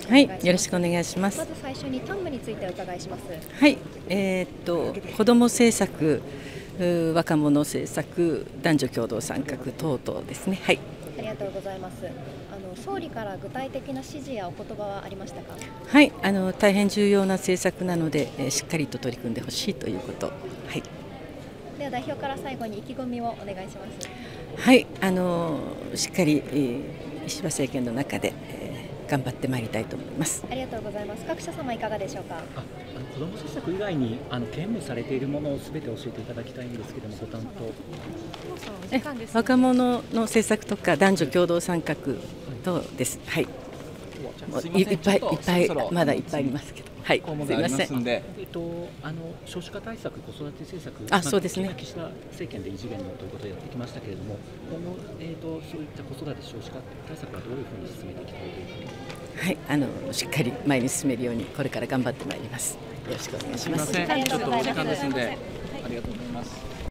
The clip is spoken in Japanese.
はい、よろしくお願いします。 まず最初に担務についてお伺いします。 はい、子ども政策、若者政策、男女共同参画等々ですね。はい。 ありがとうございます。総理から具体的な指示やお言葉はありましたか。 はい、大変重要な政策なので、しっかりと取り組んでほしいということ。はい。 では代表から最後に意気込みをお願いします。 はい、しっかり、石破政権の中で、頑張ってまいりたいと思います。 ありがとうございます。各社様いかがでしょうか。 子ども政策以外に兼務されているものをすべて教えていただきたいんですけれども、ご担当。 若者の政策とか男女共同参画等です。はい。いっぱいまだいっぱいありますけど。はい。すみません。 少子化対策、子育て政策、 そうですね。 岸田政権で異次元のということでやってきましたけれども、今後そういった子育て少子化対策はどういうふうに進めていきたいというふうに。 はい、しっかり前に進めるようにこれから頑張ってまいります。よろしくお願いします。 すみません、ちょっとお時間ですので、ありがとうございます。